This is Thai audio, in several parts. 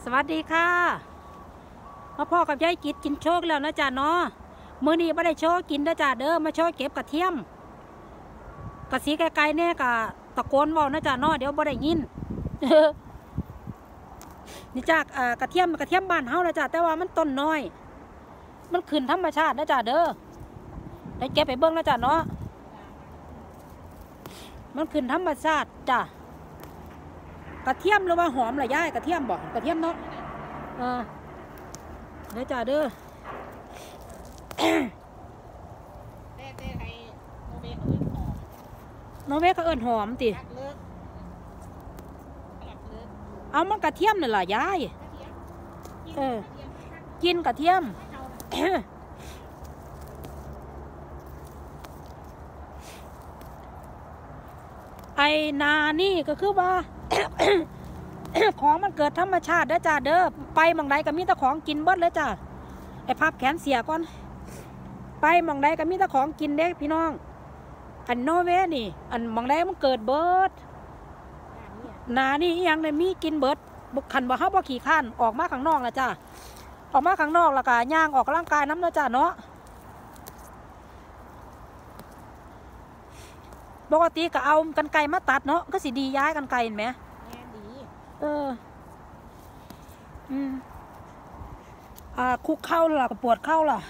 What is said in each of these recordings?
สวัสดีค่ะมาพ่อกับยายกิดกินโชคแล้วนะจ๊ะเนาะมื้อนี้ไม่ได้โชคกินนะจ๊ะเด้อมาโชคเก็บกระเทียมกระสีไกลๆเนี่ยกะตะโกนว่านะจ๊ะเนาะเดี๋ยวบ่ได้ยิน นี่จากกระเทียมบ้านเฮานะจ๊ะแต่ว่ามันต้นน้อยมันขึ้นธรรมชาตินะจ๊ะเด้อได้เก็บไปเบิ่งนะจ๊ะเนาะมันขึ้นธรรมชาติจ้ะกระเทียมหรือว่าหอมล่ะยายกระเทียมบอกกระเทียมเนาะเด้อจ้าเด้อโนเวก็เอิ้นหอมติเอามันกระเทียมนี่ล่ะยายกินกระเทียม ไอนานี่ก็คือว่า ของมันเกิดธรรมชาติเด้อจ้าเด้อไปมองใดก็มีแต่ของกินเบิดเลยจ้าไอพับแขนเสียก่อนไปมองใดก็มีแต่ของกินเด้พี่น้องอันโนเวนี่อันมองใดมันเกิดเบิดนานี่ยังได้มีกินเบิดบุกขันบ่เฮาบ่ขี่ข้านออกมาข้างนอกละจ้าออกมาข้างนอกแล้วก็ย่างออกกำลังกายน้ำเนาะจ้าเนาะปกติก็เอากันไกมาตัดเนาะก็สิดีย้ายกันไกเห็นไหมคุกเข้าล่ะก็ปวดเข้าล่ะ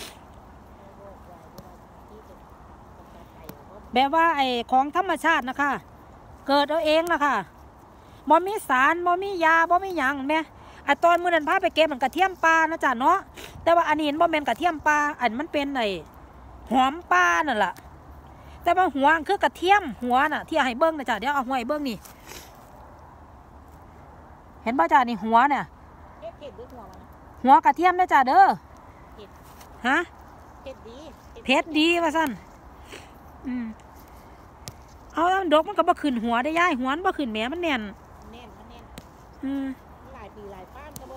แบบว่าไอ้ของธรรมชาตินะคะเกิดเอาเองนะคะบ่มีสารบ่มียาบ่มีหยังแม่ไอ้ตอนมื้อนั้นพาไปเก็บมันกระเทียมปลานะจ๊ะเนาะแต่ว่าอันนี้บ่แม่นกระเทียมปลาอันมันเป็นไอ้หอมปลานั่นแหละแต่ว่าหัวคือกระเทียมหัวน่ะที่ให้เบิ้งนะจ๊ะเดี๋ยวเอาหัวให้เบิ้งนี่เห็นป่ะจ๊ะนี่หัวเนี่ยหัวกระเทียมนะจ๊ะเด้อฮะเผ็ดดีว่าสั้นเอาดกมันก็บ่ขึ้นหัวได้ย่ายหัวมันบ่ขึ้นแหมมันแน่นหลายปีหลายป้านกระโบ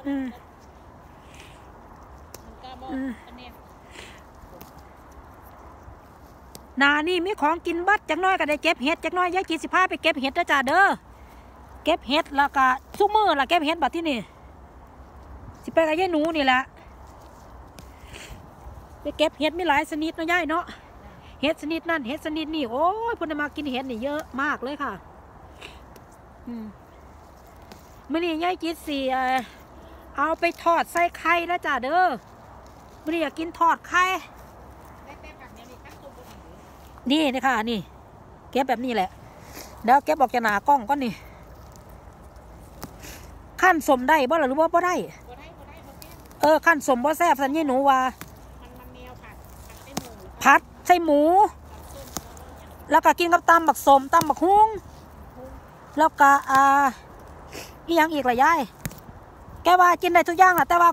นานี่มีของกินบัดจักน้อยก็ได้เก็บเห็ดจักน้อยยายกินสิพาไปเก็บเห็ดนะจ๊ะเด้อเก็บเห็ดแล้วก็ซุมือละเก็บเห็ดบัดที่นี่สิไปกับยายหนูนี่แหละไปเก็บเห็ดมีหลายชนิดนะยายเนาะเห็ดชนิดนั่นเห็ดชนิดนี่โอ้ยพุ่นมากินเห็ดนี่เยอะมากเลยค่ะมื้อนี้ยายกินสิเอาไปทอดใส่ไข่นะจ๊ะเด้อมื้อนี้อยากกินทอดไข่นี่ค่ะนี่เก็บแบบนี้แหละเดี๋ยวเก็บออกจากหนากล้องก่อนนี่ขั้นสมได้บ่หรือว่าบ่ได้ขั้นสมบ่แซ่บสัญญาหนูว่าผัดใส่หมูแล้วก็กินกับตำบักสมตำบักฮุ้งแล้วก็อีกอย่างอีกหลายย่ายแกว่ากินได้ทุกอย่างแหละแต่ว่า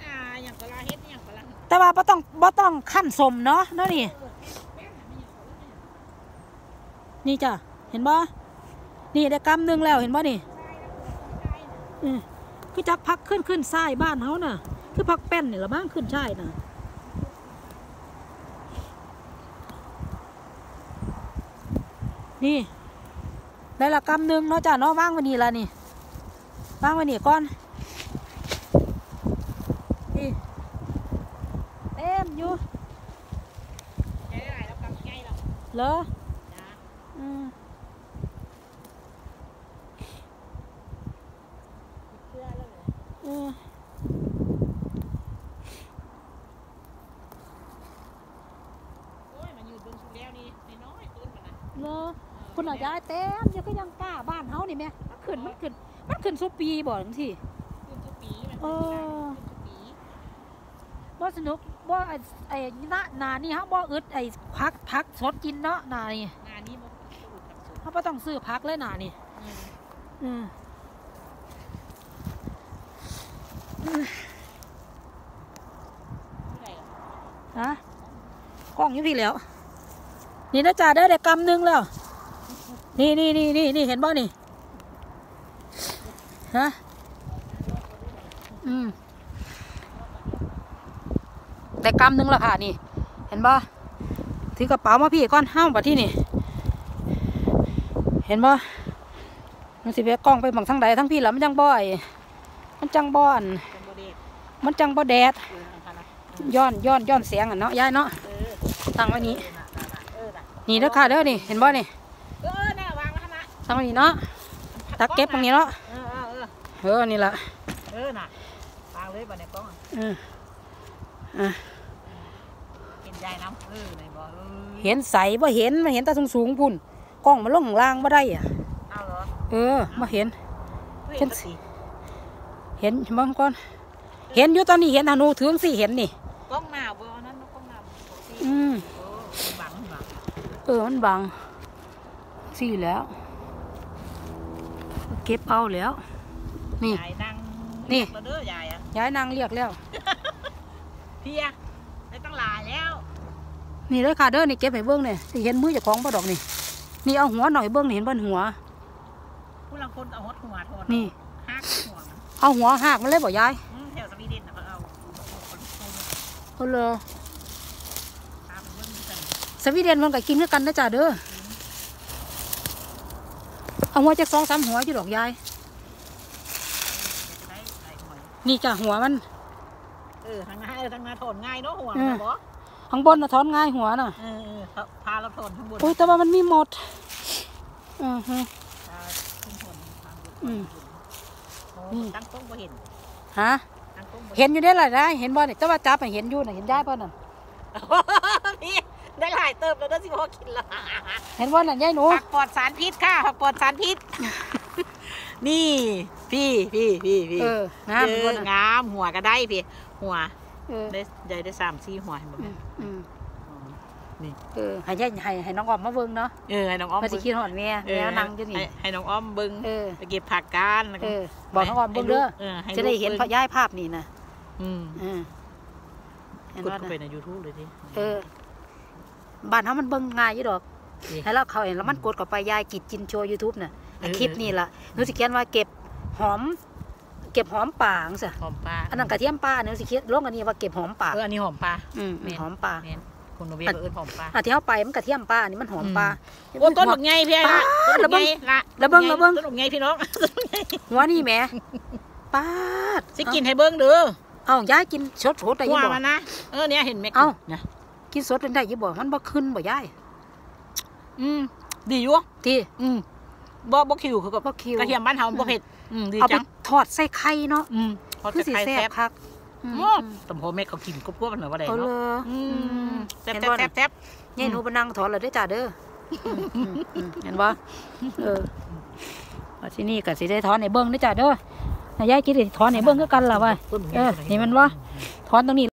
แต่ว่าบ่ต้องขั้นสมเนาะนี่นี่จ้ะเห็นบ่นี่ได้กำนึงแล้วเห็นบ่นี่คือจักพักขึ้นทรายบ้านเขาน่ะคือพักแป้นนี่ละบ้างขึ้นใช่น่ะนี่ได้ละกำนึงเนาะจ้ะเนาะว่างวันนี้ละนี่ว่างวันนี้ก่อนนี่เต็มอยู่เหรอคุณหน่อยย้ายเต็มยังก็ยังกล้าบ้านเฮานี่แม่มันขึ้นสุปีบ่จังซี่บ่สนุกบ่ไอ้นานี่เฮาบ่อึดไอ้พักสดกินเนาะนานี่เฮาบ่ต้องซื้อพักเลยนานี่ฮะกล้องอยู่พี่แล้วนี่นะจ๊ะได้กำนึงแล้วนี่เห็นบ่นี่ฮะได้กำนึงแล้วค่ะนี่เห็นบ่ถือกระเป๋ามาพี่ก้อนห้ามบัดที่นี่เห็นบ่ มันสิไปกล้องไปบังทั้งใดทั้งพี่แล้วมันยังบ่อยมันจังบ่อนมันจังบ่แดดย้อนเสียงอ่ะเนาะยายเนาะตั้งไว้นี้นี่เด้อค่ะเด้อนี่เห็นบ่นี่น่าวางแล้วนะตั้งไว้นี่เนาะตักเก็บตรงนี้เนาะนี่ละน่ะวางเลยบ่ในกล้องเห็นใจน้ำไหนบ่เห็นใสบ่เห็นมาเห็นตาสูงพุ่นกล้องมันลงล่างบ่ได้อ่ะเอาเหรอมาเห็นเห็นบางก่อนเห็นอยู่ตอนนี้เห็นธนูถึงสิเห็นนี่กล้องหน้าบ่นั้นกล้องหน้าบังมันบังสิแล้วเก็บเอาแล้วนี่ยายนั่งนี่เด้อยายอ่ะยายนั่งเรียกแล้วพี่อะได้ตั้งหลายแล้วนี่เลยค่ะเด้อนี่เก็บให้เบิ้งเนี่ยเห็นมือเจ้าของบ่ดอกนี่นี่เอาหัวหน่อยเบิ้งเห็นบนหัวผู้ลังคนเอาหัวทอดนี่หักหัวเอาหัวหักมันเลยบ่ยายแถวสวีเดนเขาเอาเลยสวีเดนมันก็กินด้วยกันนะจ๊ะเด้อเอาหัวจาก2-3หัวอยู่ดอกยายนี่จ้ะหัวมันทางหน้าถอนง่ายเนาะหัวบ่ข้างบนน่ะถอนง่ายหัวน่ะพาเราถอนข้างบนโอ้ยแต่ว่ามันมีหมดนี่ตั้งกล้องบ่เห็นฮะเห็นอยู่ได้หลายได้เห็นบ่เนี่ยแต่ว่าจับเห็นอยู่น่ะเห็นได้ป่ะน่ะพี่ได้หลายเติบแล้วได้สิพอกินละเห็นบ่น่ะยายหนูผักปลอดสารพิษค่ะผักปลอดสารพิษนี่พี่งามหัวก็ได้พี่หัวได้ใหญ่ได้3-4หัวเห็นบ่นี่ให้น้องอ้อมมาเบิ่งเนาะให้น้องอ้อมมาสิคิดฮอดแม่นั่งอยู่นี่ให้น้องอ้อมเบิ่งไปเก็บผักกันบอกน้องอ้อมเบิ่งเด้อจะได้เห็นย้ายภาพนี่นะกดเข้าไปใน YouTube เลยทีบ้านเฮามันเบิ่งง่ายอยู่ดอกให้เราเขาเห็นแล้วมันกดเข้าไปยายกิจจินโชว์ YouTube น่ะคลิปนี่ล่ะหนูสิเขียนว่าเก็บหอมป่าจังซี่หอมป่าอันนั้นกระเทียมป่าหนูสิเขียนลงอันนี้ว่าเก็บหอมป่าอันนี้หอมป่าหอมป่าคนโนเบียเอิ้นหอมป่าที่เฮาไปมันกระเทียมป่านี่มันหอมป่าโอ้ต้นบักใหญ่พี่ละระเบิ่งต้นบักใหญ่พี่น้องหัวนี่แหมป้าดสิกินให้เบิ่งเด้อยายกินสดๆได้อยู่บ่มันนะเนี่ยเห็นไหมกินสดได้อยู่บ่มันบ่ขึ้นบ่ยายดีอยู่ที่บ่คิวคือกับกระเทียมบ้านเฮาบ่เผ็ดดีจังทอดใส่ไข่เนาะคือสิแซ่บคักตำโพแม่เขากินก็พวกมันเหรอว่าได้เนาะแซ่บนี่หนูไปนั่งถอนเลยได้จ้าเด้อเห็นบ่ที่นี่ก็สิได้ถอนในเบิ้งได้จ้าเด้อยายคิดถอนในเบิ้งก็กันล่ะว่านี่มันว่าถอนตรงนี้